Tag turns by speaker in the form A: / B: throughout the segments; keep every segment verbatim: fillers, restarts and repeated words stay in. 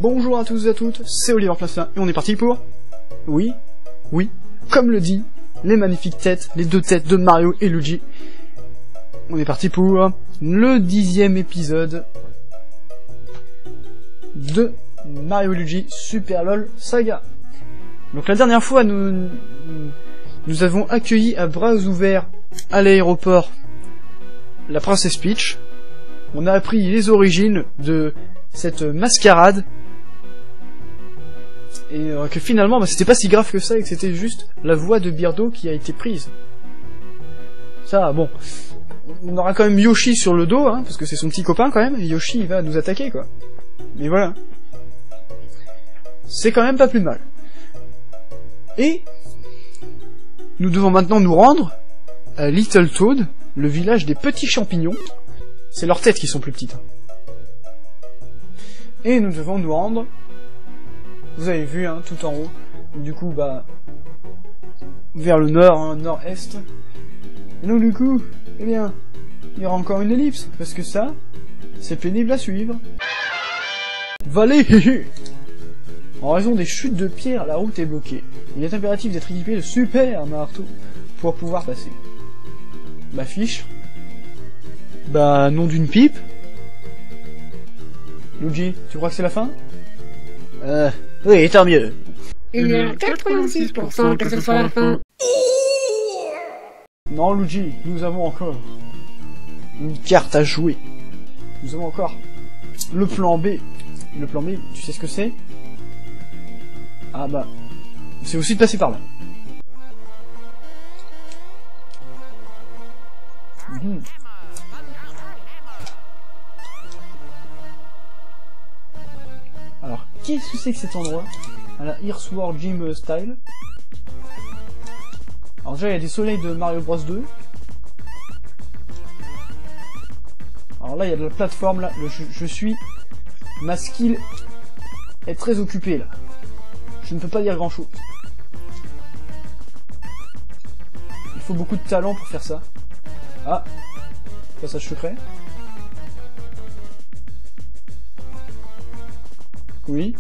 A: Bonjour à tous et à toutes, c'est Oliver Plassin et on est parti pour... Oui, oui, comme le dit, les magnifiques têtes, les deux têtes de Mario et Luigi. On est parti pour le dixième épisode de Mario et Luigi Super LOL Saga. Donc la dernière fois, nous, nous avons accueilli à bras ouverts à l'aéroport la princesse Peach. On a appris les origines de cette mascarade et euh, que finalement bah, c'était pas si grave que ça et que c'était juste la voix de Birdo qui a été prise. Ça, bon, on aura quand même Yoshi sur le dos, hein, parce que c'est son petit copain quand même, et Yoshi il va nous attaquer quoi. Mais voilà. C'est quand même pas plus mal. Et nous devons maintenant nous rendre à Little Toad, le village des petits champignons. C'est leurs têtes qui sont plus petites. Et nous devons nous rendre, vous avez vu, hein, tout en haut, du coup, bah, vers le nord, hein, nord-est. Et donc du coup, eh bien, il y aura encore une ellipse, parce que ça, c'est pénible à suivre. Vallée. En raison des chutes de pierre, la route est bloquée. Il est impératif d'être équipé de super marteaux pour pouvoir passer. Bah fiche. Bah nom d'une pipe. Luigi, tu crois que c'est la fin? Euh, oui, tant mieux.
B: Il y a quatre-vingt-six pour cent que ce soit la fin.
A: Non, Luigi, nous avons encore une carte à jouer. Nous avons encore le plan B. Le plan B, tu sais ce que c'est? Ah bah, c'est aussi de passer par là. Mmh. Alors, qu'est-ce que c'est que cet endroit? À la Earthworm Jim style. Alors déjà, il y a des soleils de Mario Bros deux. Alors là, il y a de la plateforme, là. Le, je, je suis... Ma skill est très occupée, là. Je ne peux pas dire grand-chose. Il faut beaucoup de talent pour faire ça. Ah, passage secret. Oui.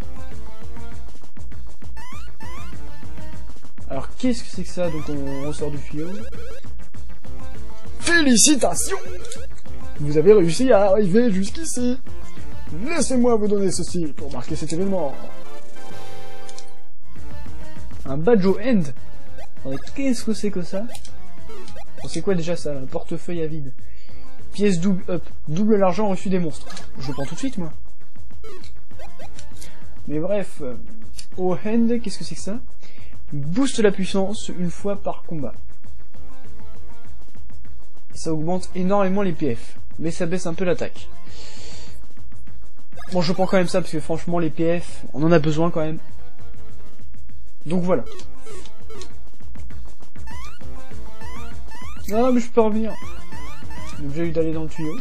A: Alors qu'est-ce que c'est que ça? Donc on ressort du tuyau. Félicitations! Vous avez réussi à arriver jusqu'ici. Laissez-moi vous donner ceci pour marquer cet événement. Un badge au end. Qu'est-ce que c'est que ça? C'est quoi déjà ça, là? Portefeuille à vide. Pièce double up. Double l'argent reçu des monstres. Je le prends tout de suite, moi. Mais bref, euh, au end, qu'est-ce que c'est que ça? Booste la puissance une fois par combat. Ça augmente énormément les P F, mais ça baisse un peu l'attaque. Bon, je prends quand même ça, parce que franchement, les P F, on en a besoin quand même. Donc voilà. Ah, mais je peux revenir. On est obligé d'aller dans le tuyau.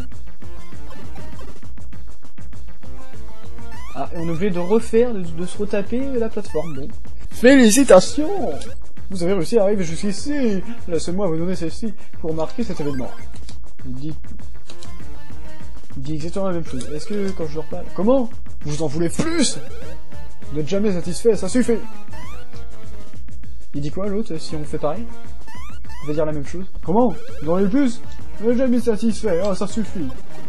A: Ah, et on est obligé de refaire, de, de se retaper la plateforme, bon. Félicitations! Vous avez réussi à arriver jusqu'ici! Laissez-moi vous donner celle-ci pour marquer cet événement. Il dit... Il dit exactement la même chose. Est-ce que quand je leur parle... Comment? Vous en voulez plus? Vous n'êtes jamais satisfait, ça suffit! Il dit quoi l'autre, si on fait pareil? Il va dire la même chose. Comment? Vous en voulez plus? Vous n'êtes jamais satisfait, ah, ça suffit!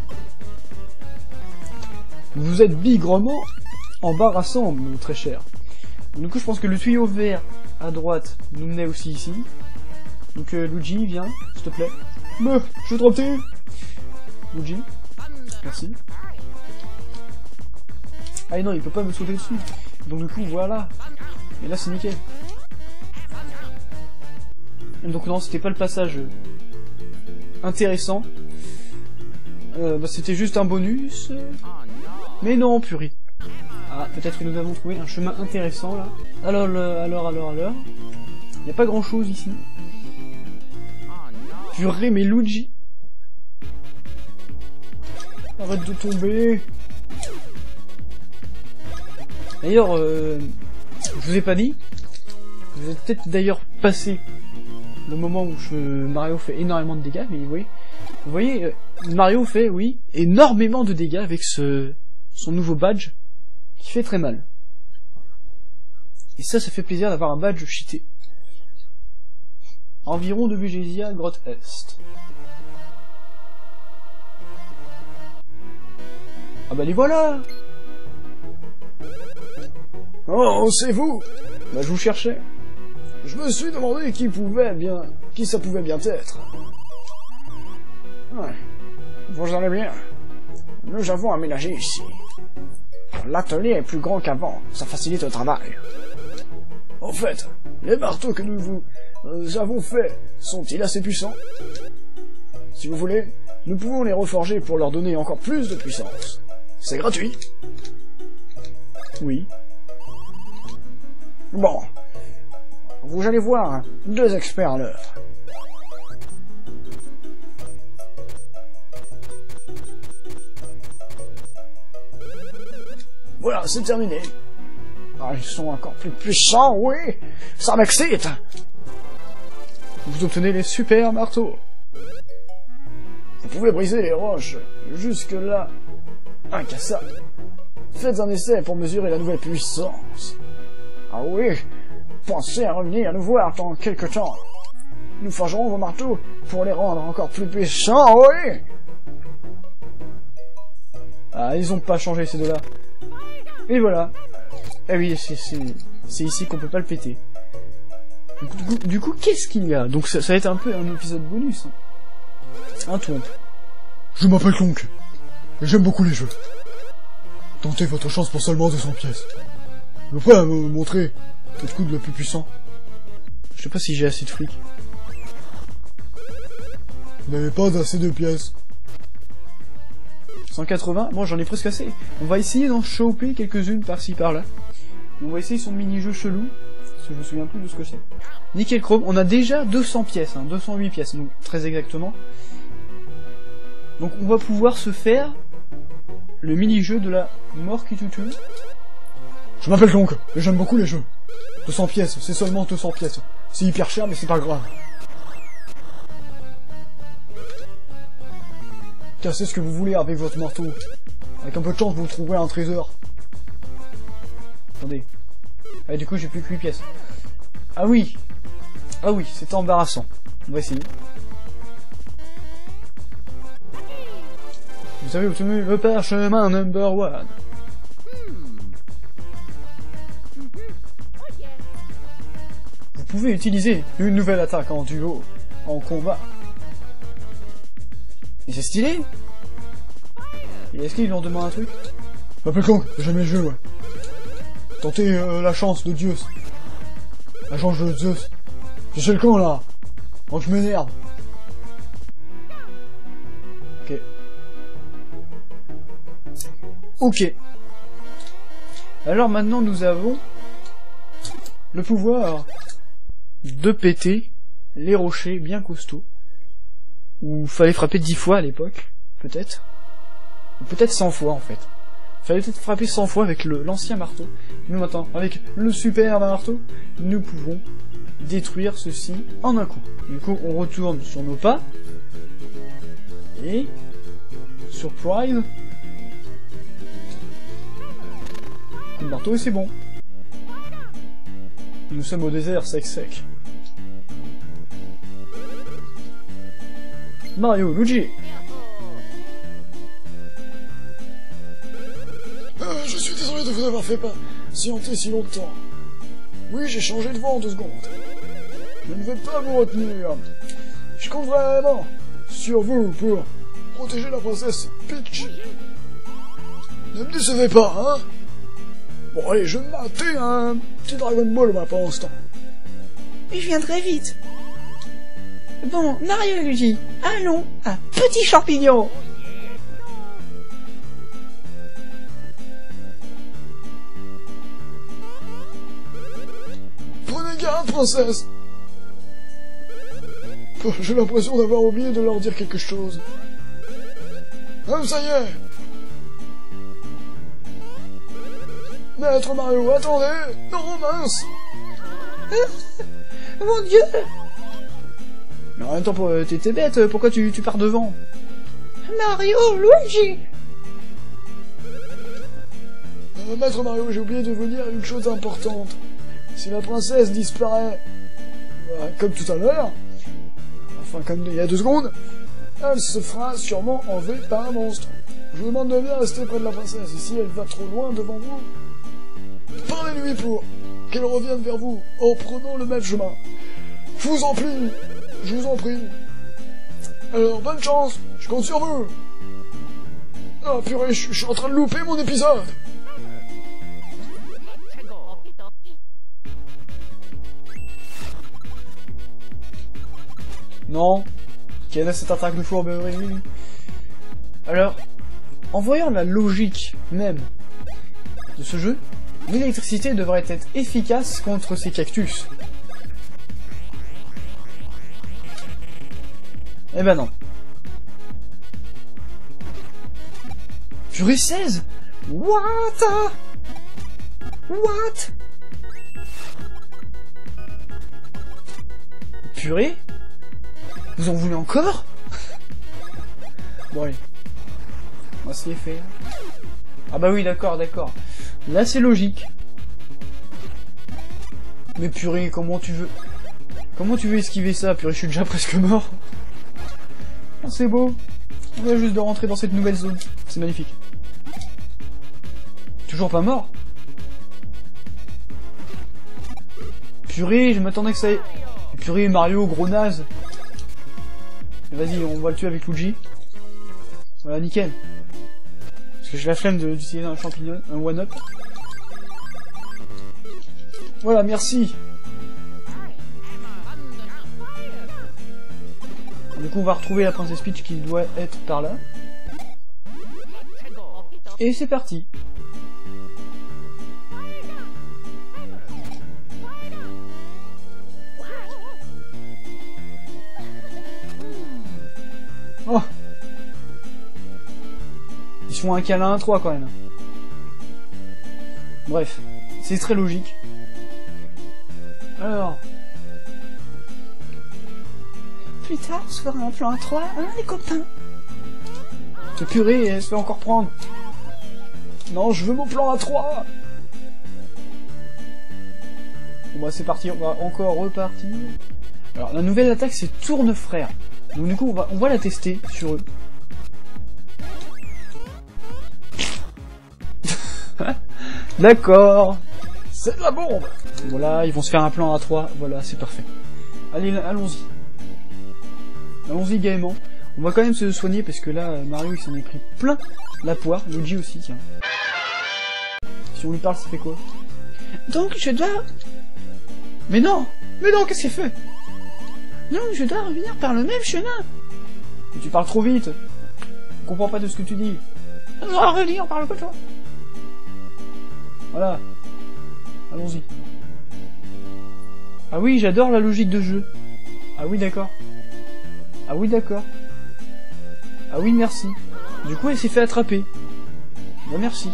A: Vous êtes bigrement embarrassant, mon très cher. Du coup, je pense que le tuyau vert à droite nous menait aussi ici. Donc, euh, Luigi, viens, s'il te plaît. Mais, je suis trop petit. Luigi, merci. Ah non, il peut pas me sauter dessus. Donc, du coup, voilà. Et là, c'est nickel. Et donc, non, c'était pas le passage intéressant. Euh, bah, c'était juste un bonus. Mais non, purée. Ah, peut-être que nous avons trouvé un chemin intéressant, là. Alors, le, alors, alors, alors... Il n'y a pas grand-chose, ici. Purée, mais Luigi... Arrête de tomber. D'ailleurs, euh... je vous ai pas dit. Vous avez peut-être d'ailleurs passé le moment où je... Mario fait énormément de dégâts, mais oui. Vous voyez, euh, Mario fait, oui, énormément de dégâts avec ce... son nouveau badge. qui fait très mal. Et ça, ça fait plaisir d'avoir un badge cheaté. Environ de Végésia, grotte Est. Ah bah les voilà!
C: Oh, c'est vous!
A: Bah je vous cherchais.
C: Je me suis demandé qui pouvait bien... qui ça pouvait bien être. Ouais. Vous allez bien. Nous avons aménagé ici. L'atelier est plus grand qu'avant, ça facilite le travail. En fait, les marteaux que nous vous euh, avons faits sont-ils assez puissants? Si vous voulez, nous pouvons les reforger pour leur donner encore plus de puissance. C'est gratuit.
A: Oui.
C: Bon. Vous allez voir deux experts à l'œuvre. Voilà, c'est terminé. Ah, ils sont encore plus puissants, oui. Ça m'excite.
A: Vous obtenez les super marteaux.
C: Vous pouvez briser les roches jusque-là. Incassable. Faites un essai pour mesurer la nouvelle puissance. Ah oui, pensez à revenir nous voir dans quelques temps. Nous forgerons vos marteaux pour les rendre encore plus puissants, oui.
A: Ah, ils ont pas changé ces deux-là. Et voilà. Ah oui, c'est ici qu'on peut pas le péter. Du coup, du coup qu'est-ce qu'il y a? Donc ça, ça va être un peu un épisode bonus. Hein. Un twomp.
D: Je m'appelle Clonk, et j'aime beaucoup les jeux. Tentez votre chance pour seulement deux cents pièces. Vous pouvez me montrer votre coup de le plus puissant?
A: Je sais pas si j'ai assez de fric.
D: Vous n'avez pas assez de pièces.
A: cent quatre-vingts, bon j'en ai presque assez. On va essayer d'en choper quelques-unes par-ci par-là. On va essayer son mini-jeu chelou, parce que je me souviens plus de ce que c'est. Nickel chrome, on a déjà deux cents pièces, hein, deux cent huit pièces, donc très exactement. Donc on va pouvoir se faire le mini-jeu de la mort qui te tue.
D: Je m'appelle Clonk, et j'aime beaucoup les jeux. deux cents pièces, c'est seulement deux cents pièces. C'est hyper cher, mais c'est pas grave. Cassez ce que vous voulez avec votre marteau. Avec un peu de chance, vous trouverez un trésor.
A: Attendez. Ah, du coup, j'ai plus que huit pièces. Ah oui. Ah oui, c'était embarrassant. On va essayer. Vous avez obtenu le parchemin number one. Vous pouvez utiliser une nouvelle attaque en duo, en combat. Et c'est stylé. Et est-ce qu'ils leur demandent un truc?
D: Je m'appelle Clonk, j'aime les jeux, ouais. Tentez euh, la chance de Zeus. La chance de Zeus. C'est chez le camp, là. Oh, je m'énerve.
A: Ok. Ok. Alors maintenant, nous avons le pouvoir de péter les rochers bien costauds. Où fallait frapper dix fois à l'époque, peut-être. Ou peut-être cent fois, en fait. Fallait peut-être frapper cent fois avec l'ancien marteau. Nous maintenant, avec le super marteau, nous pouvons détruire ceci en un coup. Du coup, on retourne sur nos pas. Et... surprise. Coup de marteau et c'est bon. Nous sommes au désert sec sec. Mario, Luigi.
C: Euh, je suis désolé de vous avoir fait patienter si longtemps. Oui, j'ai changé de voix en deux secondes. Je ne vais pas vous retenir. Je compte vraiment sur vous pour protéger la princesse Peach. Ne me décevez pas, hein. Bon, allez, je vais me mater un petit Dragon Ball, moi, pendant ce temps.
B: Je viendrai vite. Bon, Mario et Luigi, allons à Petit Champignon.
C: Prenez garde, princesse. Oh, j'ai l'impression d'avoir oublié de leur dire quelque chose. Ah, ça y est. Maître Mario, attendez. Non, mince.
B: Mon Dieu.
A: Mais en même temps, t'es bête, pourquoi tu, tu pars devant?
B: Mario, Luigi.
C: Euh, Maître Mario, j'ai oublié de vous dire une chose importante. Si la princesse disparaît, euh, comme tout à l'heure, enfin comme il y a deux secondes, elle se fera sûrement enlever par un monstre. Je vous demande de bien rester près de la princesse, et si elle va trop loin devant vous, parlez-lui pour qu'elle revienne vers vous en prenant le même chemin. Je vous en prie, je vous en prie. Alors, bonne chance, je compte sur vous. Ah purée, je, je suis en train de louper mon épisode.
A: Non. Quelle est cette attaque de fourberie? Alors, en voyant la logique même de ce jeu, l'électricité devrait être efficace contre ces cactus. Eh ben non. Purée seize? What? What? Purée? Vous en voulez encore? Bon allez. On va se les faire. Ah bah oui, d'accord, d'accord. Là c'est logique. Mais purée, comment tu veux... Comment tu veux esquiver ça? Purée, je suis déjà presque mort. Ah, c'est beau. On vient juste de rentrer dans cette nouvelle zone. C'est magnifique. Toujours pas mort? Purée, je m'attendais que ça ait... Purée, Mario, gros naze. Vas-y, on va le tuer avec Luigi. Voilà, nickel. Parce que j'ai la flemme d'utiliser un champignon, un one-up. Voilà, merci. Du coup, on va retrouver la princesse Peach qui doit être par là. Et c'est parti. Oh! Ils se font un câlin à trois quand même. Bref, c'est très logique. Alors...
B: Plus tard, on se fera un plan à trois, hein, les copains?
A: Ce purée, elle se fait encore prendre.
C: Non, je veux mon plan à trois.
A: Bon bah c'est parti, on va encore repartir. Alors la nouvelle attaque c'est Tourne Frère. Donc du coup on va, on va la tester sur eux. D'accord.
C: C'est de la bombe.
A: Voilà, ils vont se faire un plan à trois. Voilà, c'est parfait. Allez, allons-y. Allons-y gaiement. On va quand même se soigner parce que là, Mario il s'en est pris plein la poire. Luigi aussi, tiens. Si on lui parle, ça fait quoi?
B: Donc je dois...
A: Mais non! Mais non, qu'est-ce qu'il fait?
B: Non, je dois revenir par le même chemin.
A: Mais tu parles trop vite. Je comprends pas de ce que tu dis.
B: On va relire par le côté.
A: Voilà. Allons-y. Ah oui, j'adore la logique de jeu. Ah oui, d'accord. Ah oui, d'accord. Ah oui, merci. Du coup, elle s'est fait attraper. Bah, merci.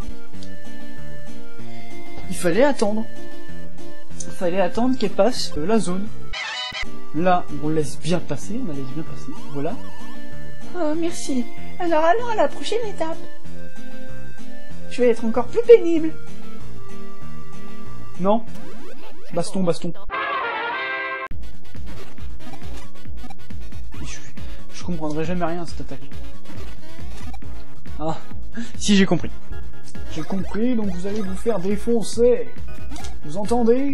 A: Il fallait attendre. Il fallait attendre qu'elle passe euh, la zone. Là, on laisse bien passer, on la laisse bien passer, voilà.
B: Oh, merci. Alors allons à la prochaine étape. Je vais être encore plus pénible.
A: Non. Baston, baston. Je, je comprendrai jamais rien à cette attaque. Ah, si j'ai compris. J'ai compris, donc vous allez vous faire défoncer. Vous entendez?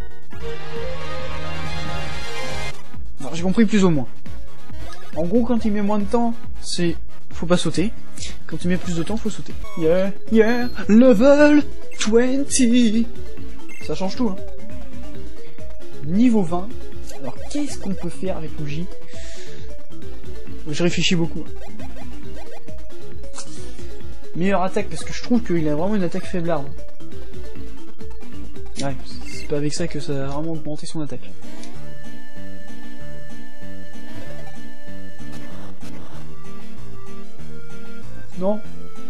A: Alors j'ai compris plus ou moins. En gros, quand il met moins de temps, c'est... faut pas sauter. Quand il met plus de temps, faut sauter. Yeah, yeah, level vingt. Ça change tout, hein. Niveau vingt. Alors qu'est-ce qu'on peut faire avec Luigi? Je réfléchis beaucoup. Meilleure attaque, parce que je trouve qu'il a vraiment une attaque faiblarde. Ouais, c'est pas avec ça que ça a vraiment augmenté son attaque. Non.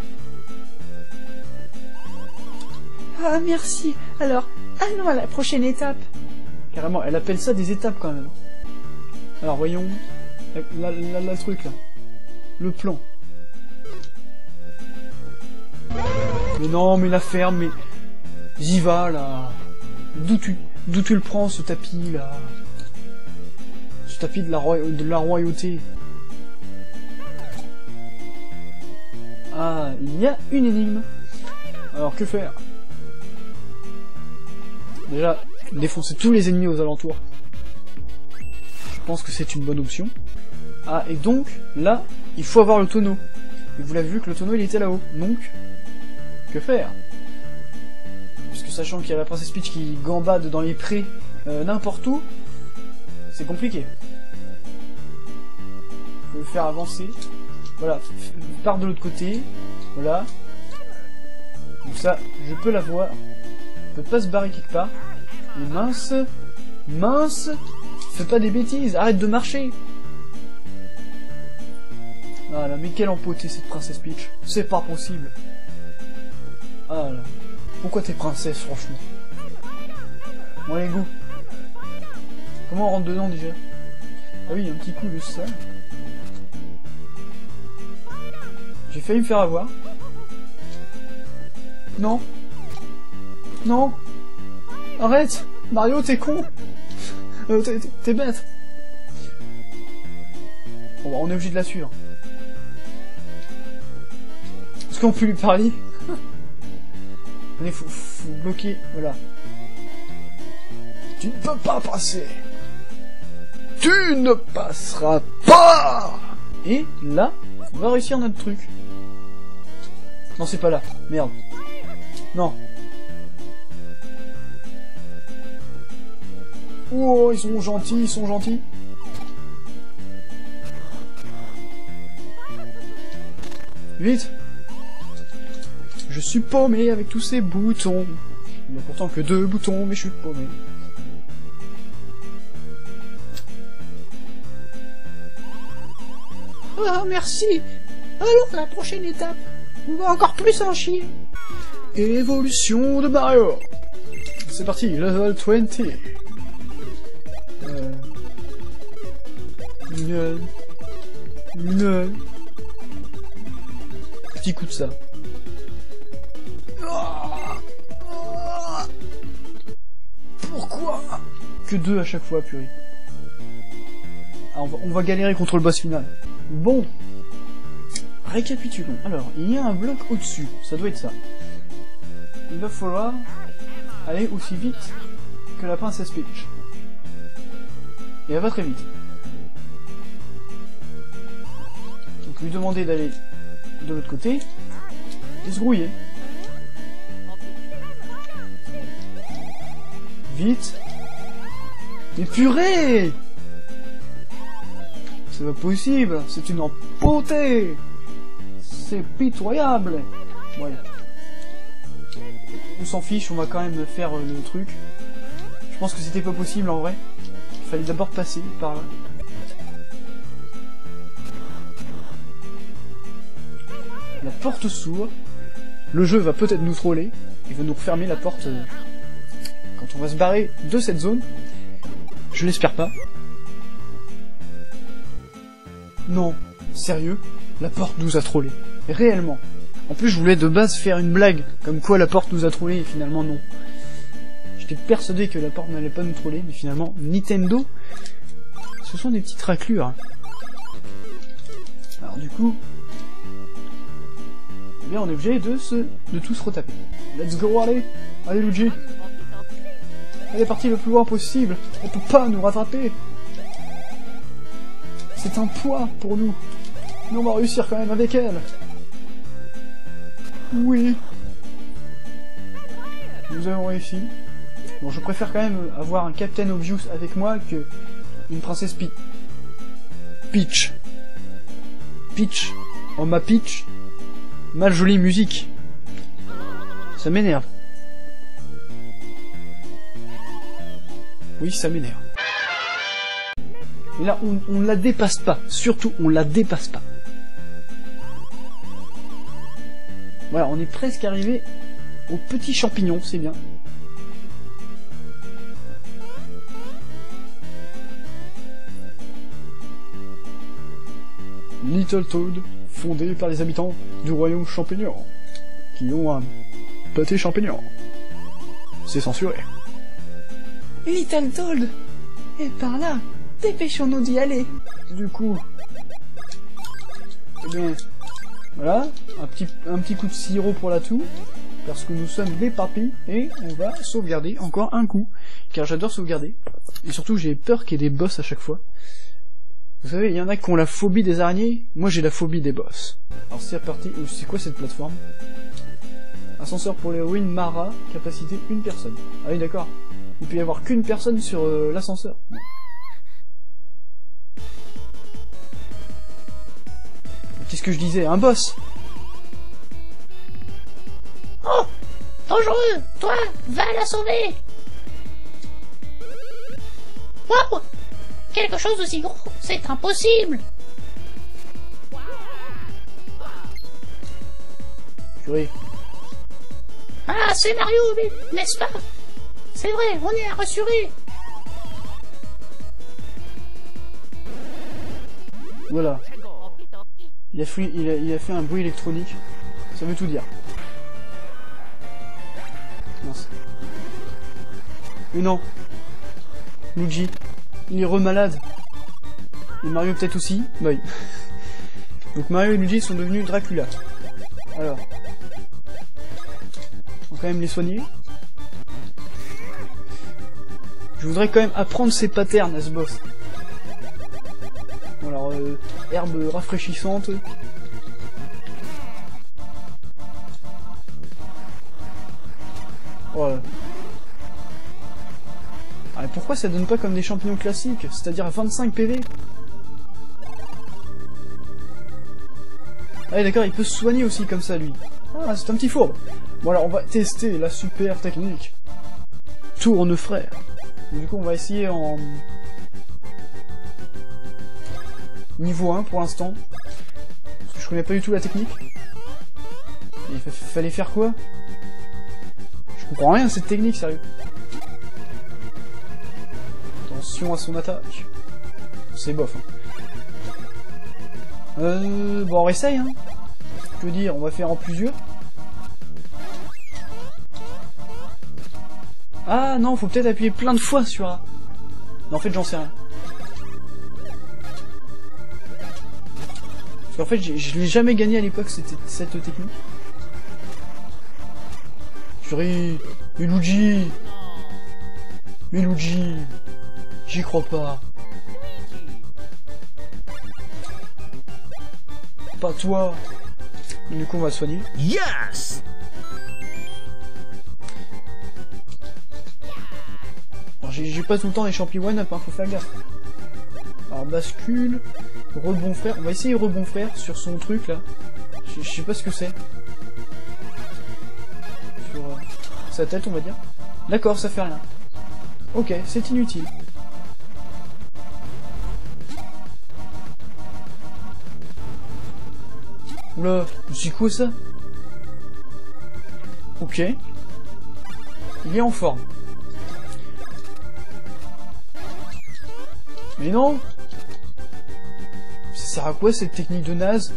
B: Ah, merci. Alors, allons à la prochaine étape.
A: Carrément, elle appelle ça des étapes quand même. Alors voyons, la, la, la, la truc là, le plan. Mais non, mais la ferme, mais... J'y va, là. D'où tu... D'où tu le prends, ce tapis, là? Ce tapis de la, roi... de la royauté. Ah, il y a une énigme. Alors, que faire? Déjà, défoncer tous les ennemis aux alentours. Je pense que c'est une bonne option. Ah, et donc, là, il faut avoir le tonneau. Et vous l'avez vu que le tonneau, il était là-haut. Donc, que faire? Puisque sachant qu'il y a la princesse Peach qui gambade dans les prés, euh, n'importe où, c'est compliqué. Faut le faire avancer. Voilà, part de l'autre côté. Voilà. Donc ça, je peux la voir. Je peux pas se barrer quelque part. Mais mince, mince, fais pas des bêtises, arrête de marcher. Ah là, mais quelle empotée cette princesse Peach. C'est pas possible. Ah là. Pourquoi t'es princesse, franchement? Bon, allez, go. Comment on rentre dedans, déjà? Ah oui, un petit coup de ça. J'ai failli me faire avoir. Non. Non. Arrête. Mario, t'es con. euh, T'es bête. Bon, bah, on est obligé de la suivre. Est-ce qu'on peut lui parler? Allez, faut, faut bloquer, voilà.
C: Tu ne peux pas passer. Tu ne passeras pas.
A: Et là, on va réussir notre truc. Non, c'est pas là. Merde. Non.
C: Oh, ils sont gentils, ils sont gentils.
A: Vite. Je suis paumé avec tous ces boutons. Il n'y a pourtant que deux boutons, mais je suis paumé.
B: Ah, merci. Alors, la prochaine étape, on va encore plus en chier.
A: Évolution de Mario. C'est parti, level vingt. Euh... Une... Une... Petit coup de ça.
C: Pourquoi?
A: Que deux à chaque fois, purée. Ah, on, va, on va galérer contre le boss final. Bon. Récapitulons. Alors, il y a un bloc au-dessus. Ça doit être ça. Il va falloir aller aussi vite que la princesse Peach. Et elle va très vite. Donc lui demander d'aller de l'autre côté et se grouiller. Vite. Mais purée! C'est pas possible, c'est une empotée! C'est pitoyable! Ouais. On s'en fiche, on va quand même faire euh, le truc. Je pense que c'était pas possible en vrai. Il fallait d'abord passer par là. La porte s'ouvre. Le jeu va peut-être nous troller. Il va nous refermer la porte euh, quand on va se barrer de cette zone. Je l'espère pas. Non, sérieux, la porte nous a trollé. Réellement. En plus, je voulais de base faire une blague, comme quoi la porte nous a trollé, et finalement non. J'étais persuadé que la porte n'allait pas nous troller, mais finalement, Nintendo, ce sont des petites raclures. Alors du coup, eh bien on est obligé de se, de tous retaper. Let's go, allez, allez Luigi. Elle est partie le plus loin possible, elle peut pas nous rattraper. C'est un poids pour nous, mais on va réussir quand même avec elle. Oui. Nous avons réussi. Bon, je préfère quand même avoir un Captain Obvious avec moi que une princesse Pe Peach. Peach. Oh ma Peach. Mal jolie musique. Ça m'énerve. Oui, ça m'énerve. Et là, on, on la dépasse pas. Surtout, on la dépasse pas. Voilà, on est presque arrivé au petit champignon, c'est bien. Little Toad, fondé par les habitants du royaume champignon. qui ont un pâté champignon. C'est censuré.
B: Little Toad est par là. Dépêchons-nous d'y aller.
A: Du coup... Eh bien... Voilà, un petit, un petit coup de sirop pour la toux, parce que nous sommes des papis, et on va sauvegarder encore un coup, car j'adore sauvegarder. Et surtout, j'ai peur qu'il y ait des boss à chaque fois. Vous savez, il y en a qui ont la phobie des araignées, moi j'ai la phobie des boss. Alors c'est reparti, c'est quoi cette plateforme? Ascenseur pour l'héroïne Mara, capacité une personne. Ah oui d'accord, il peut y avoir qu'une personne sur euh, l'ascenseur. Qu'est-ce que je disais? Un boss!
E: Oh! Dangereux! Toi, va la sauver! Waouh! Quelque chose aussi gros, c'est impossible!
A: Purée.
E: Ah, c'est Mario, n'est-ce pas? C'est vrai, on est rassuré!
A: Voilà. Il a, fait, il, a, il a fait un bruit électronique. Ça veut tout dire. Mince. Mais non. Luigi. Il est re-malade. Et Mario peut-être aussi. Bah oui. Donc Mario et Luigi sont devenus Dracula. Alors. On va quand même les soigner. Je voudrais quand même apprendre ses patterns à ce boss. Bon alors, euh, herbe rafraîchissante. Voilà. Ah, mais pourquoi ça donne pas comme des champignons classiques, c'est-à-dire vingt-cinq P V? Ah d'accord, il peut se soigner aussi comme ça, lui. Ah, c'est un petit fourbe. Bon alors, on va tester la super technique. Tourne frère. Du coup, on va essayer en... niveau un pour l'instant. Parce que je connais pas du tout la technique. Et il fa fallait faire quoi? Je comprends rien à cette technique, sérieux. Attention à son attaque. C'est bof. Hein. Euh... Bon, on essaye, hein. Je veux dire, on va faire en plusieurs. Ah non, faut peut-être appuyer plein de fois sur A. Non, en fait, j'en sais rien. Parce qu'en fait, je l'ai jamais gagné à l'époque, cette, cette technique. Purée, mais Luigi, mais Luigi, j'y crois pas. Pas toi. Du coup, on va soigner.
F: Yes.
A: J'ai pas tout le temps les champignons one-up, hein, faut faire gaffe. Alors, bascule, rebond frère. On va essayer rebond frère sur son truc là. Je sais pas ce que c'est. Sur euh, sa tête, on va dire. D'accord, ça fait rien. Ok, c'est inutile. Oula, c'est quoi ça? Ok. Il est en forme. Mais non! Ça sert à quoi cette technique de naze?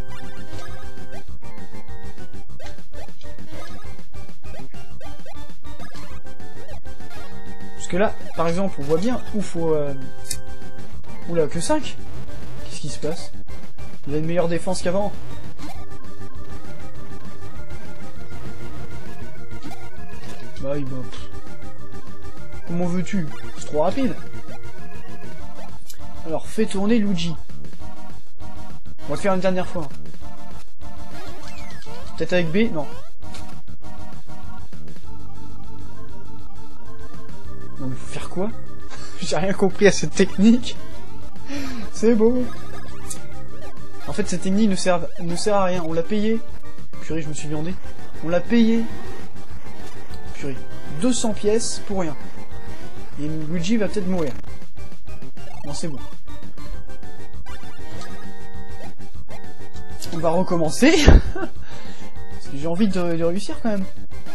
A: Parce que là, par exemple, on voit bien où faut... Euh... Oula, que cinq? Qu'est-ce qui se passe? Il a une meilleure défense qu'avant. Bah oui, bah... Pff. Comment veux-tu? C'est trop rapide. Alors, fais tourner Luigi. On va le faire une dernière fois. Peut-être avec B? Non. Non mais faut faire quoi? J'ai rien compris à cette technique. C'est beau. En fait, cette technique ne sert, ne sert à rien. On l'a payé. Purée, je me suis viandé. On l'a payé. Purée. deux cents pièces pour rien. Et Luigi va peut-être mourir. Non, c'est bon. On va recommencer. Parce que j'ai envie de, de réussir quand même.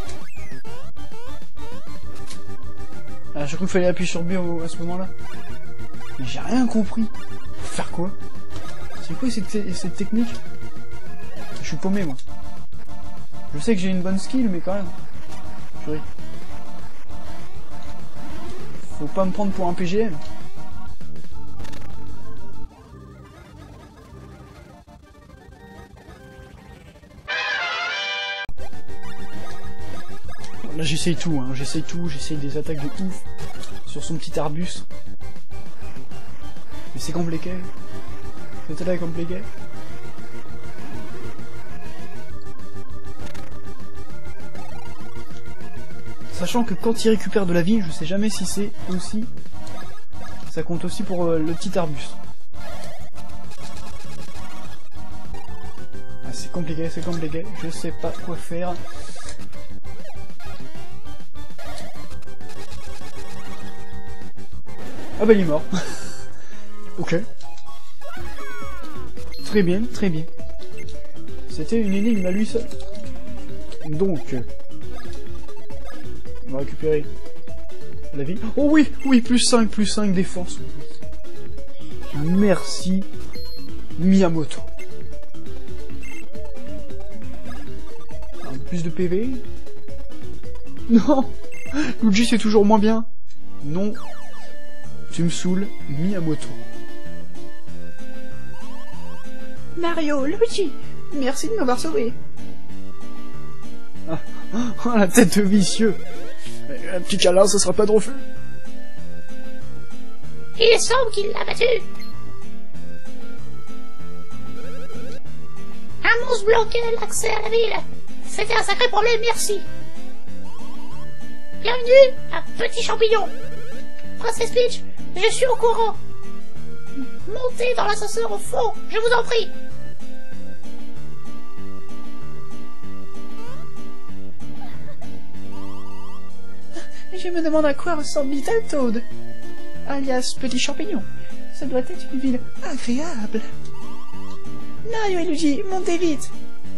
A: Ah, j'ai cru qu'il fallait appuyer sur B au, à ce moment-là. Mais j'ai rien compris. Faut faire quoi? C'est quoi cette, cette technique? Je suis paumé, moi. Je sais que j'ai une bonne skill, mais quand même. Purée. Faut pas me prendre pour un P G M. Là j'essaye tout, hein. J'essaye tout, j'essaye des attaques de ouf sur son petit arbuste. Mais c'est compliqué. C'est très compliqué. Sachant que quand il récupère de la vie, je sais jamais si c'est aussi... Ça compte aussi pour euh, le petit arbuste. Ah, c'est compliqué, c'est compliqué. Je sais pas quoi faire. Ah bah il est mort. Ok. Très bien, très bien. C'était une énigme à lui seul. Donc... On va récupérer la vie. Oh oui, oui, plus cinq, plus cinq défense. Merci, Miyamoto. Un peu plus de P V. Non, Luigi c'est toujours moins bien. Non, tu me saoules, Miyamoto.
B: Mario, Luigi, merci de m'avoir sauvé.
A: Ah, oh, la tête de vicieux. Un petit câlin, ce sera pas de refus.
E: Il semble qu'il l'a battu. Un monstre bloquait l'accès à la ville. C'était un sacré problème, merci. Bienvenue à Petit Champignon. Princesse Peach, je suis au courant. Montez dans l'ascenseur au fond, je vous en prie.
B: Je me demande à quoi ressemble Little Toad, alias Petit Champignon. Ça doit être une ville agréable. Mario et Luigi, montez vite.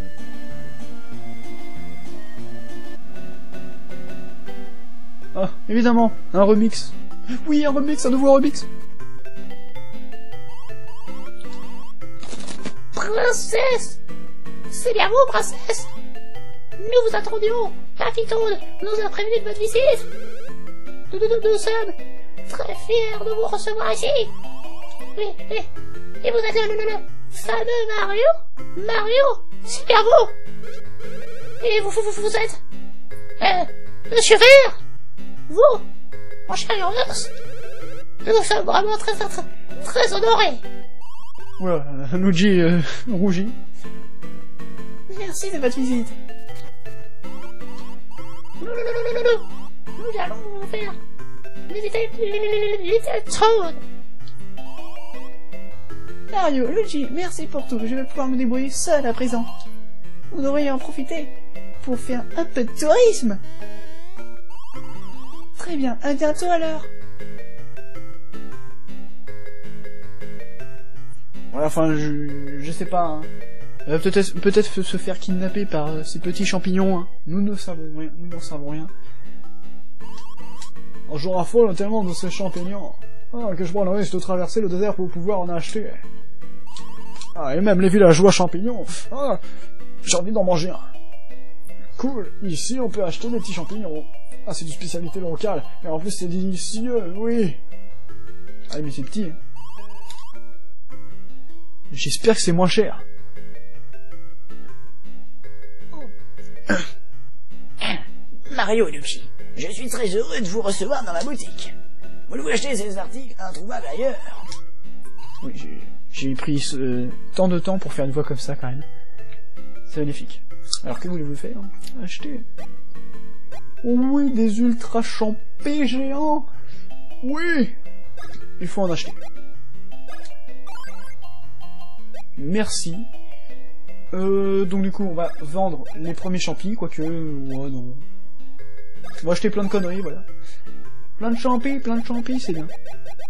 A: Ah, évidemment, un remix. Oui, un remix, un nouveau remix.
E: Princesse, c'est bien vous, princesse. Nous vous attendions. Papy Toad nous a prévenu de votre visite. Nous, nous, nous sommes très fiers de vous recevoir ici. Oui, oui. Et vous êtes le, le, le fameux Mario Mario, c'est bien vous. Et vous, vous, vous, vous êtes... Euh, Monsieur Vert. Vous, mon cher Yours. Nous sommes vraiment très, très, très, très honorés.
A: Voilà, Luigi euh, rougit.
B: Merci de votre visite.
E: Nous, nous, nous, nous, nous, nous allons vous faire visiter Little Toad.
B: Mario, Luigi, merci pour tout. Je vais pouvoir me débrouiller seul à présent. Vous devriez en profiter pour faire un peu de tourisme. Très bien, à bientôt alors.
A: Ouais, enfin, je, je sais pas. Hein. Euh, peut-être, peut-être se faire kidnapper par euh, ces petits champignons. Hein. Nous ne savons rien. Nous n'en savons rien.
D: Oh, je raffole tellement de ces champignons. Ah, que je prends le risque de traverser le désert pour pouvoir en acheter. Ah, et même les villageois champignons. Ah, j'ai envie d'en manger un. Cool. Ici, on peut acheter des petits champignons. Ah, c'est une spécialité locale. Et en plus, c'est délicieux, oui.
A: Ah, mais c'est petit. Hein. J'espère que c'est moins cher.
B: Mario et Luigi, je suis très heureux de vous recevoir dans ma boutique. Vous devez acheter ces articles introuvables ailleurs.
A: Oui, j'ai, j'ai pris ce, tant de temps pour faire une voix comme ça, quand même. C'est magnifique. Alors, que voulez-vous faire? Acheter. Oh oui, des ultra champés géants. Oui. Il faut en acheter. Merci. Euh, donc du coup, on va vendre les premiers champis, quoique... Ouais, non. On va acheter plein de conneries, voilà. Plein de champis, plein de champis, c'est bien.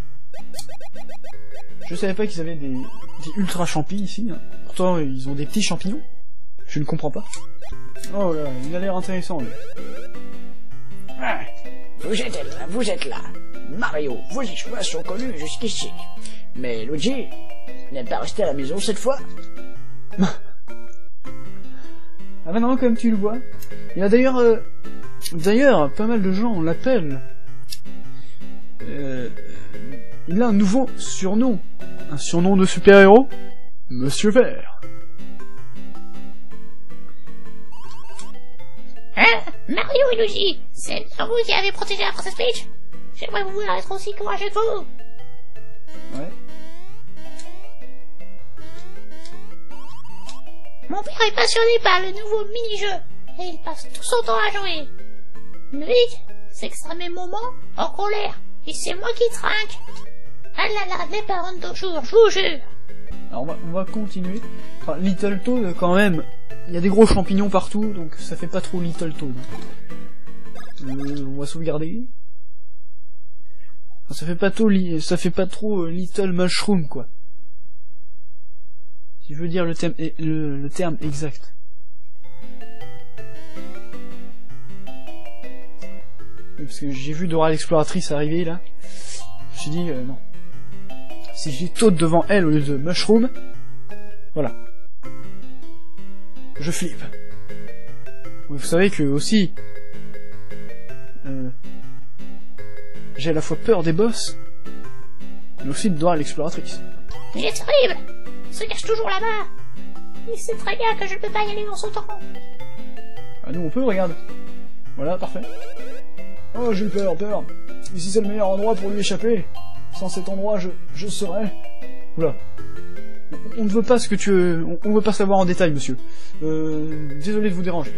A: Je savais pas qu'ils avaient des, des ultra champis ici. Hein. Pourtant, ils ont des petits champignons. Je ne comprends pas. Oh là, il a l'air intéressant, lui.
B: Ah, vous êtes là, vous êtes là. Mario, vos choix sont connus jusqu'ici. Mais Luigi n'est pas resté à la maison cette fois.
A: Ah bah non, comme tu le vois. Il y a d'ailleurs... Euh... D'ailleurs, pas mal de gens l'appellent. Euh... Il a un nouveau surnom. Un surnom de super-héros. Monsieur Vert.
E: Hein? Mario et Luigi, c'est bien vous qui avez protégé la princesse Peach? J'aimerais vous voir être aussi courageux que vous.
A: Ouais.
E: Mon père est passionné par le nouveau mini-jeu, et il passe tout son temps à jouer. Le hic, c'est que ça met mon moment en colère, et c'est moi qui trinque. Ah là là, les parents de jour, je vous jure.
A: Alors on va, on va continuer. Enfin, Little Toad, quand même, il y a des gros champignons partout, donc ça fait pas trop Little Toad. Euh, on va sauvegarder. Enfin, ça fait pas trop, li ça fait pas trop euh, Little Mushroom, quoi. Si je veux dire le, thème, le, le terme exact. Oui, parce que j'ai vu Dora l'exploratrice arriver, là. Je me suis dit, euh, non. Si je dis Toad devant elle au lieu de Mushroom, voilà. Je flippe. Vous savez que aussi, euh, j'ai à la fois peur des boss, mais aussi de Dora l'exploratrice.
E: Il est terrible. Il se cache toujours là-bas. Il sait très bien que je ne peux pas y aller dans son temps.
A: Ah, nous on peut, regarde. Voilà, parfait.
D: Oh, j'ai peur, peur. Ici c'est le meilleur endroit pour lui échapper. Sans cet endroit, je, je serais...
A: Oula. On, on ne veut pas ce que tu... On, on veut pas savoir en détail, monsieur. Euh... Désolé de vous déranger.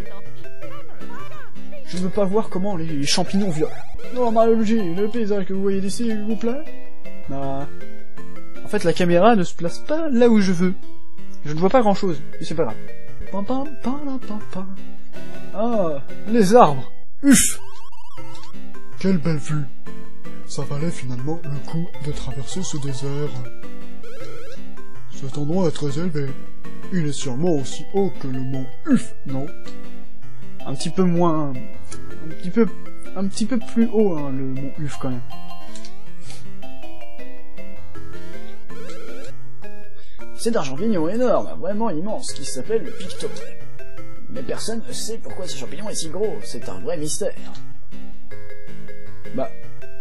A: Je ne veux pas voir comment les champignons violent.
D: Non, Mario Luigi, le paysage que vous voyez d'ici, il vous plaît?
A: Bah... En fait, la caméra ne se place pas là où je veux. Je ne vois pas grand-chose, mais c'est pas grave.
D: Pam, pam, pam, pam, pam. Ah, les arbres. Uf. Quelle belle vue. Ça valait finalement le coup de traverser ce désert. Cet endroit est très élevé. Il est sûrement aussi haut que le mont Uf, non?
A: Un petit peu moins... Un petit peu... Un petit peu plus haut, hein, le mont Uf, quand même.
C: C'est un champignon énorme, vraiment immense, qui s'appelle le Picto. Mais personne ne sait pourquoi ce champignon est si gros, c'est un vrai mystère.
A: Bah...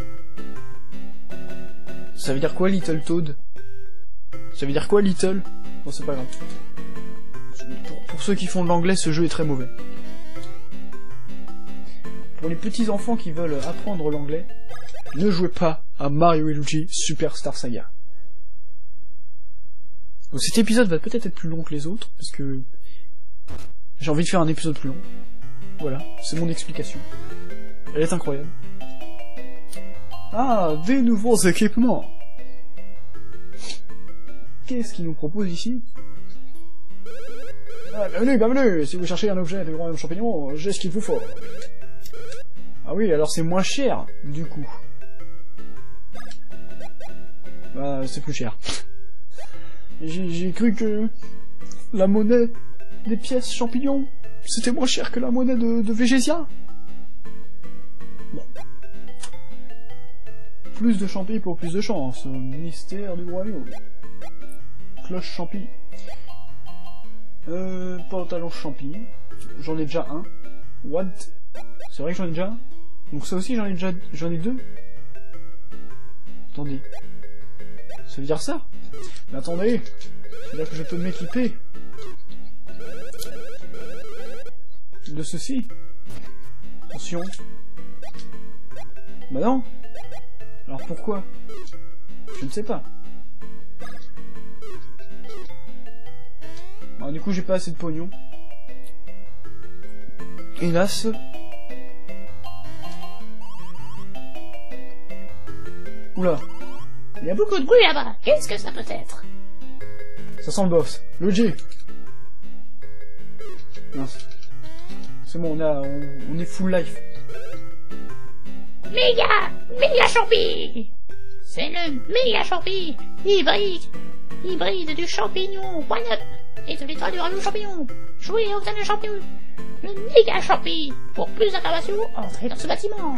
A: Ça veut dire quoi, Little Toad? Ça veut dire quoi, Little? Bon, c'est pas grave. Pour, pour ceux qui font de l'anglais, ce jeu est très mauvais. Pour les petits enfants qui veulent apprendre l'anglais, ne jouez pas à Mario et Luigi Superstar Saga. Donc cet épisode va peut-être être plus long que les autres, parce que j'ai envie de faire un épisode plus long. Voilà, c'est mon explication. Elle est incroyable. Ah, des nouveaux équipements. Qu'est-ce qu'il nous propose ici?
D: Ah, bienvenue, bienvenue. Si vous cherchez un objet du royaume champignon, j'ai ce qu'il vous faut.
A: Ah oui, alors c'est moins cher, du coup. Bah, c'est plus cher.
D: J'ai cru que la monnaie des pièces champignons, c'était moins cher que la monnaie de, de Végésia. Bon.
A: Plus de champi pour plus de chance. Mystère du royaume. Cloche champi. Euh, pantalon champi. J'en ai déjà un. What? C'est vrai que j'en ai déjà un? Donc ça aussi j'en ai déjà... J'en ai deux? Attendez. Ça veut dire ça?
D: Mais attendez, c'est-à-dire que je peux m'équiper
A: de ceci. Attention. Bah non. Alors pourquoi? Je ne sais pas. Bah du coup j'ai pas assez de pognon. Hélas. Oula.
E: Il y a beaucoup de bruit là-bas. Qu'est-ce que ça peut être?
A: Ça sent le boss. Luigi. Mince. C'est bon, on, a, on, on est full life.
E: Méga Méga champi. C'est le méga champi hybride. Hybride du champignon one-up et de l'étoile du royaume champignon. Jouez et obtenez le champignon. Le méga champi. Pour plus d'informations, entrez dans ce bâtiment.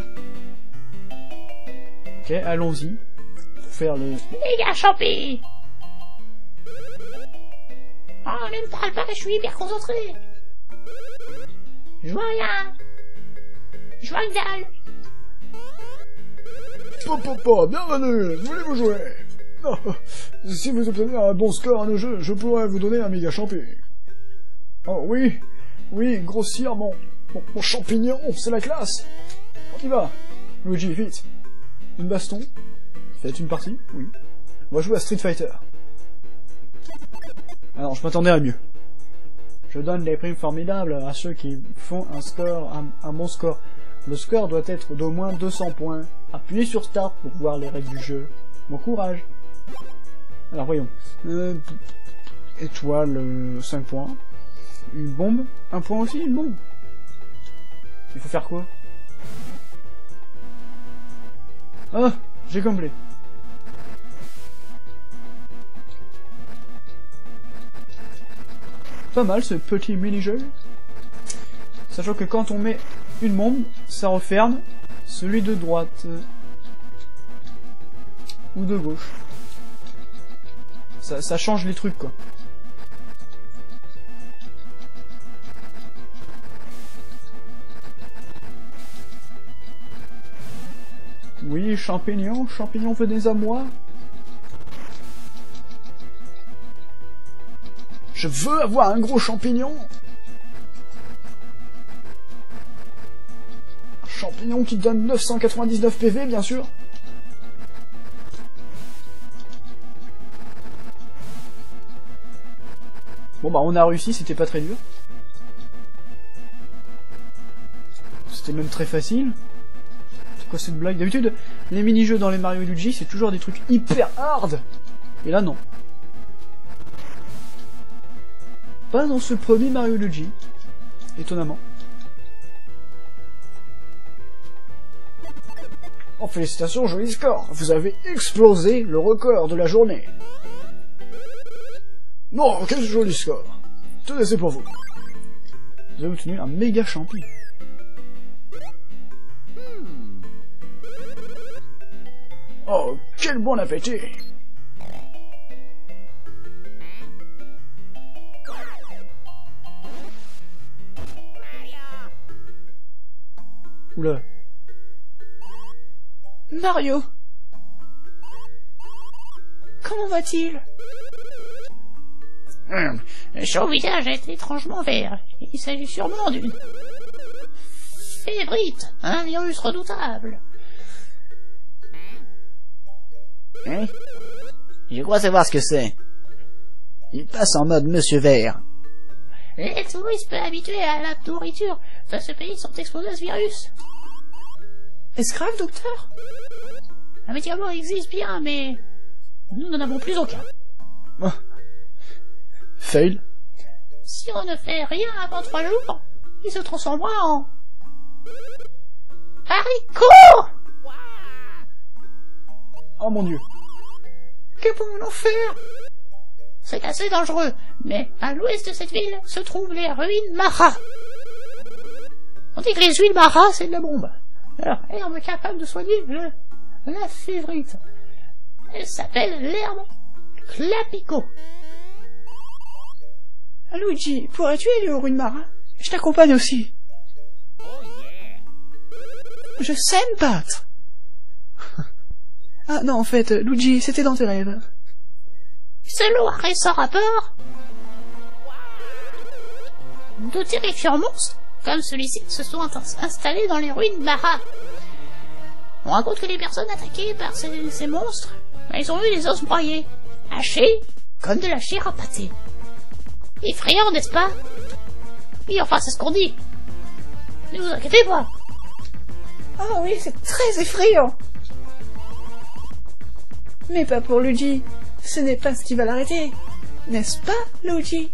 A: Ok, allons-y. Faire le...
E: Méga champi. Oh, ne me parle pas, je suis hyper concentré. Je vois rien. Je vois que dalle.
C: Papa, papa, bienvenue. Voulez-vous jouer? Non. Si vous obtenez un bon score à nos jeux, je pourrais vous donner un méga champi. Oh oui, oui, grossir mon, mon, mon champignon, c'est la classe. On y va. Luigi, vite. Une baston. Faites une partie? Oui. On va jouer à Street Fighter. Alors, je m'attendais à mieux. Je donne des primes formidables à ceux qui font un score, un, un bon score. Le score doit être d'au moins deux cents points. Appuyez sur Start pour voir les règles du jeu. Bon courage. Alors voyons. Euh, étoile, euh, cinq points. Une bombe, un point aussi, une bombe. Il faut faire quoi? Ah, j'ai comblé. Pas mal ce petit mini-jeu. Sachant que quand on met une bombe, ça referme celui de droite. Ou de gauche. Ça, ça change les trucs, quoi. Oui, champignon, champignon, venez à moi. Je veux avoir un gros champignon. Un champignon qui donne neuf cent quatre-vingt-dix-neuf P V, bien sûr. Bon bah on a réussi, c'était pas très dur. C'était même très facile. C'est quoi cette blague? D'habitude, les mini-jeux dans les Mario et Luigi, c'est toujours des trucs hyper hard. Et là non. Pas dans ce premier Mario et Luigi. Étonnamment. Oh félicitations, joli score. Vous avez explosé le record de la journée. Non, quel joli score. Tenez, c'est pour vous. Vous avez obtenu un méga champi. Oh, quel bon appétit. Oula.
B: Mario. Comment va-t-il?
E: Hum, son visage est étrangement vert. Il s'agit sûrement d'une févrite, un virus redoutable.
F: Hein? Je crois savoir ce que c'est. Il passe en mode Monsieur Vert.
E: Les touristes peu habitués à la nourriture de ce pays sont exposés à ce virus.
B: Est-ce grave, docteur?
E: Un médicament existe bien, mais nous n'en avons plus aucun.
A: Oh. Fail.
E: Si on ne fait rien avant trois jours, il se transformera en haricot.
A: Oh mon dieu.
B: Que pouvons-nous faire?
E: C'est assez dangereux, mais à l'ouest de cette ville se trouvent les ruines Mara. On dit que les huiles Mara, c'est de la bombe. Alors, herbe capable de soigner le, la févrite. Elle s'appelle l'herbe Clapico.
B: Luigi, pourrais-tu aller aux ruines Mara? Je t'accompagne aussi. Je sais me battre. Ah non, en fait, Luigi, c'était dans tes rêves.
E: Selon un récent rapport, de terrifiants monstres, comme celui-ci, se sont installés dans les ruines Mara. On raconte que les personnes attaquées par ces, ces monstres, ils ont eu les os broyés, hachés, comme de la chair à pâté. Effrayant, n'est-ce pas? Oui, enfin, c'est ce qu'on dit. Ne vous inquiétez pas.
B: Ah oui, c'est très effrayant. Mais pas pour Luigi. Ce n'est pas ce qui va l'arrêter. N'est-ce pas, Luigi?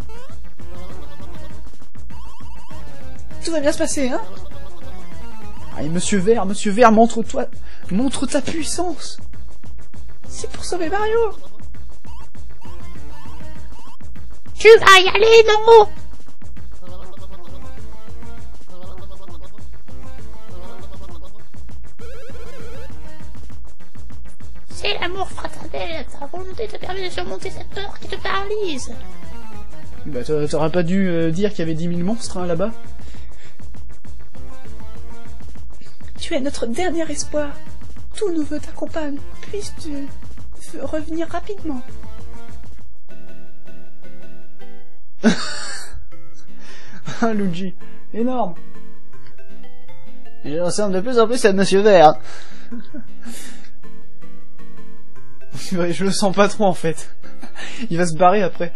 B: Tout va bien se passer, hein?
A: Allez, Monsieur Vert, Monsieur Vert, montre-toi, montre ta puissance.
B: C'est pour sauver Mario.
E: Tu vas y aller, non? C'est l'amour fraternel, ta volonté te permet de surmonter cette peur qui te paralyse.
A: Bah t'aurais pas dû euh, dire qu'il y avait dix mille monstres hein, là-bas.
B: Tu es notre dernier espoir. Tous nos vœux t'accompagnent. Puisses-tu revenir rapidement.
A: Ah, Luigi, énorme.
F: Je ressemble de plus en plus à Monsieur Vert.
A: Je le sens pas trop en fait. Il va se barrer après.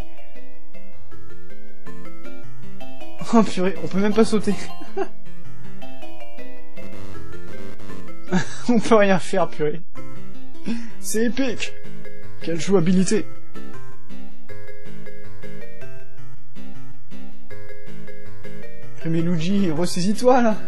A: Oh purée, on peut même pas sauter. On peut rien faire, purée.
D: C'est épique. Quelle jouabilité.
A: Mais Luigi, ressaisis-toi là.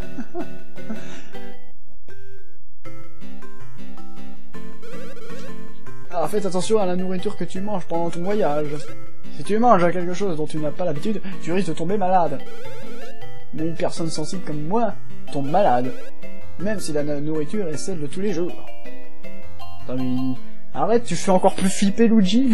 A: Alors faites attention à la nourriture que tu manges pendant ton voyage. Si tu manges quelque chose dont tu n'as pas l'habitude, tu risques de tomber malade. Mais une personne sensible comme moi tombe malade, même si la nourriture est celle de tous les jours. Attends, mais... Arrête, tu fais encore plus flipper Luigi.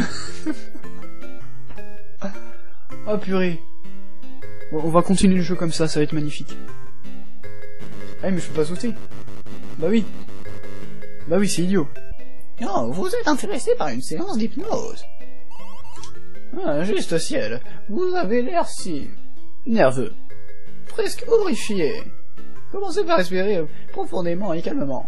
A: Oh purée. Bon, on va continuer le jeu comme ça, ça va être magnifique. Ah mais je peux pas sauter. Bah oui. Bah oui, c'est idiot.
F: Oh, vous êtes intéressé par une séance d'hypnose.
A: Ah, juste ciel.
F: Vous avez l'air si... nerveux. Presque horrifié. Commencez par respirer profondément et calmement.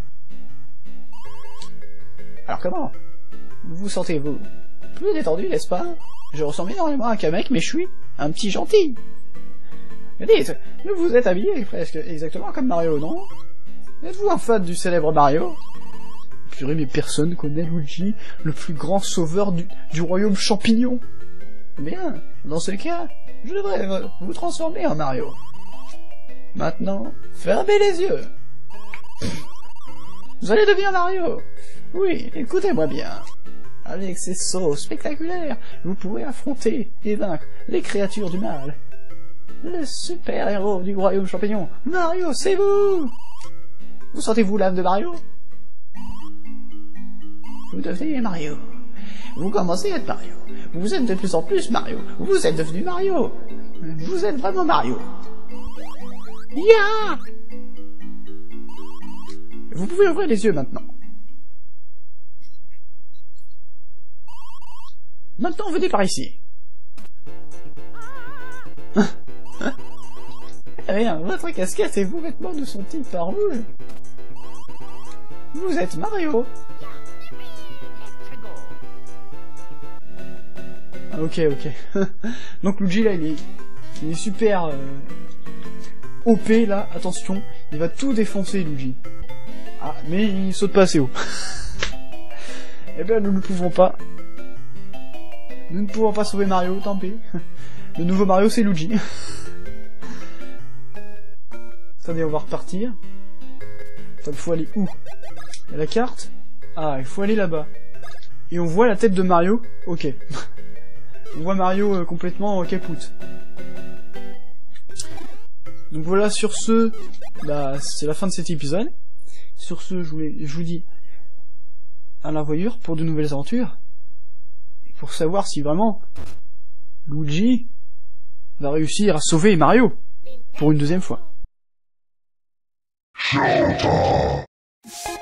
F: Alors comment vous sentez-vous? Plus détendu, n'est-ce pas? Je ressemble énormément à un mec, mais je suis un petit gentil. Dites, vous êtes habillé presque exactement comme Mario, non? Êtes-vous un fan du célèbre Mario?
A: Purée, mais personne connaît Luigi, le plus grand sauveur du, du royaume champignon.
F: Bien, dans ce cas, je devrais vous transformer en Mario. Maintenant, fermez les yeux. Vous allez devenir Mario. Oui, écoutez-moi bien. Avec ces sauts spectaculaires, vous pourrez affronter et vaincre les créatures du mal. Le super-héros du royaume champignon, Mario, c'est vous! Vous sentez-vous l'âme de Mario? Vous devenez Mario. Vous commencez à être Mario. Vous êtes de plus en plus Mario. Vous êtes devenu Mario. Vous êtes vraiment Mario. Ya! Vous pouvez ouvrir les yeux maintenant. Maintenant, venez par ici. Rien, votre casquette et vos vêtements ne sont-ils pas rouges? Vous êtes Mario.
A: Ah, ok, ok. Donc Luigi là, il est, il est super euh, O P là, attention, il va tout défoncer Luigi. Ah, mais il saute pas assez haut. Eh bien, nous ne pouvons pas. Nous ne pouvons pas sauver Mario, tant pis. Le nouveau Mario, c'est Luigi. Attendez, on va repartir. Attends, il faut aller où? Il y a la carte? Ah, il faut aller là-bas. Et on voit la tête de Mario? Ok. On voit Mario euh, complètement euh, capoute. Donc voilà, sur ce, bah, c'est la fin de cet épisode. Sur ce, je vous, je vous dis à la revoyure pour de nouvelles aventures. Et pour savoir si vraiment Luigi va réussir à sauver Mario pour une deuxième fois.